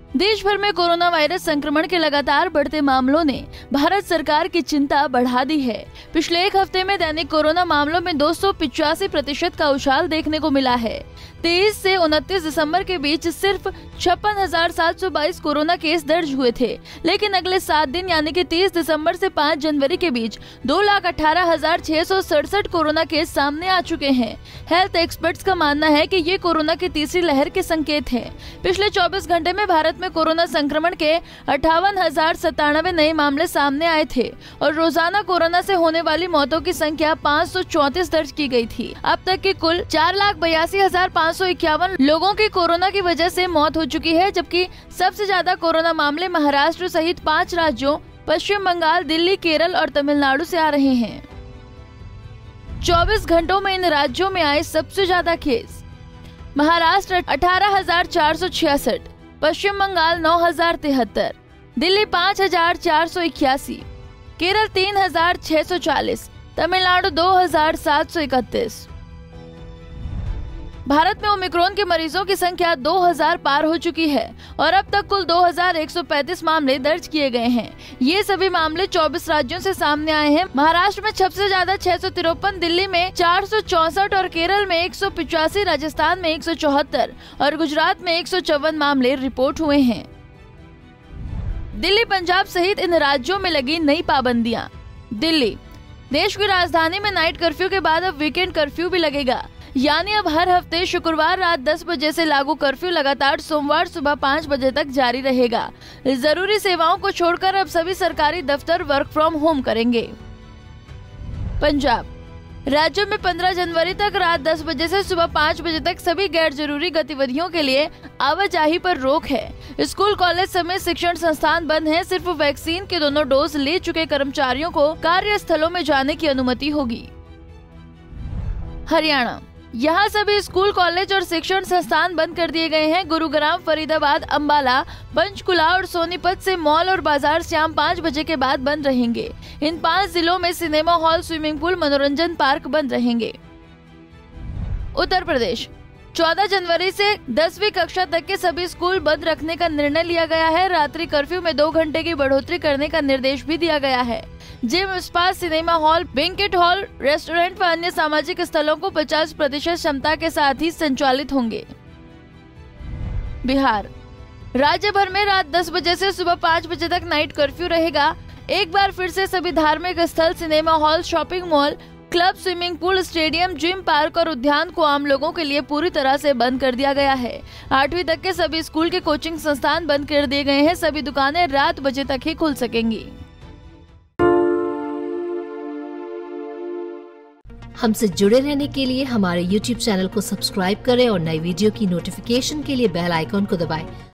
देश भर में कोरोना वायरस संक्रमण के लगातार बढ़ते मामलों ने भारत सरकार की चिंता बढ़ा दी है। पिछले एक हफ्ते में दैनिक कोरोना मामलों में 285% का उछाल देखने को मिला है। 23 से 29 दिसंबर के बीच सिर्फ 56,722 कोरोना केस दर्ज हुए थे, लेकिन अगले 7 दिन यानी कि 30 दिसंबर से 5 जनवरी के बीच 2,18,667 कोरोना केस सामने आ चुके हैं। हेल्थ एक्सपर्ट्स का मानना है कि ये कोरोना की तीसरी लहर के संकेत हैं। पिछले 24 घंटे में भारत में कोरोना संक्रमण के 58,097 नए मामले सामने आए थे और रोजाना कोरोना से होने वाली मौतों की संख्या 534 दर्ज की गई थी। अब तक की कुल 4,82,551 लोगों की कोरोना की वजह से मौत हो चुकी है, जबकि सबसे ज्यादा कोरोना मामले महाराष्ट्र सहित 5 राज्यों पश्चिम बंगाल, दिल्ली, केरल और तमिलनाडु से आ रहे हैं। 24 घंटों में इन राज्यों में आए सबसे ज्यादा केस। महाराष्ट्र 18,466, पश्चिम बंगाल 9,073, दिल्ली 5,481, केरल 3,640, तमिलनाडु 2,731। भारत में ओमिक्रॉन के मरीजों की संख्या 2,000 पार हो चुकी है और अब तक कुल 2,135 मामले दर्ज किए गए हैं। ये सभी मामले 24 राज्यों से सामने आए हैं। महाराष्ट्र में सबसे ज्यादा 653, दिल्ली में 464 और केरल में 185, राजस्थान में 174 और गुजरात में 154 मामले रिपोर्ट हुए हैं। दिल्ली, पंजाब सहित इन राज्यों में लगी नई पाबंदियां। दिल्ली, देश की राजधानी में नाइट कर्फ्यू के बाद अब वीकेंड कर्फ्यू भी लगेगा, यानी अब हर हफ्ते शुक्रवार रात 10 बजे से लागू कर्फ्यू लगातार सोमवार सुबह 5 बजे तक जारी रहेगा। जरूरी सेवाओं को छोड़कर अब सभी सरकारी दफ्तर वर्क फ्रॉम होम करेंगे। पंजाब, राज्य में 15 जनवरी तक रात 10 बजे से सुबह 5 बजे तक सभी गैर जरूरी गतिविधियों के लिए आवाजाही पर रोक है। स्कूल, कॉलेज समेत शिक्षण संस्थान बंद हैं। सिर्फ वैक्सीन के दोनों डोज ले चुके कर्मचारियों को कार्यस्थलों में जाने की अनुमति होगी। हरियाणा, यहाँ सभी स्कूल, कॉलेज और शिक्षण संस्थान बंद कर दिए गए हैं। गुरुग्राम, फरीदाबाद, अंबाला, पंचकुला और सोनीपत से मॉल और बाजार शाम 5 बजे के बाद बंद रहेंगे। इन 5 जिलों में सिनेमा हॉल, स्विमिंग पूल, मनोरंजन पार्क बंद रहेंगे। उत्तर प्रदेश, 14 जनवरी से 10वीं कक्षा तक के सभी स्कूल बंद रखने का निर्णय लिया गया है। रात्रि कर्फ्यू में 2 घंटे की बढ़ोतरी करने का निर्देश भी दिया गया है। Gym, spa, cinema hall, banquet hall, restaurant व अन्य सामाजिक स्थलों को 50% क्षमता के साथ ही संचालित होंगे। बिहार, राज्य भर में रात 10 बजे से सुबह 5 बजे तक नाइट कर्फ्यू रहेगा। एक बार फिर से सभी धार्मिक स्थल, cinema hall, shopping mall, club, swimming pool, stadium, gym, park और उद्यान को आम लोगों के लिए पूरी तरह से बंद कर दिया गया है। 8वीं तक के सभी स्कूल के कोचिंग संस्थान बंद कर दिए गए हैं। सभी दुकानें रात बजे तक ही खुल सकेंगी। हमसे जुड़े रहने के लिए हमारे YouTube चैनल को सब्सक्राइब करें और नई वीडियो की नोटिफिकेशन के लिए बेल आइकॉन को दबाएं।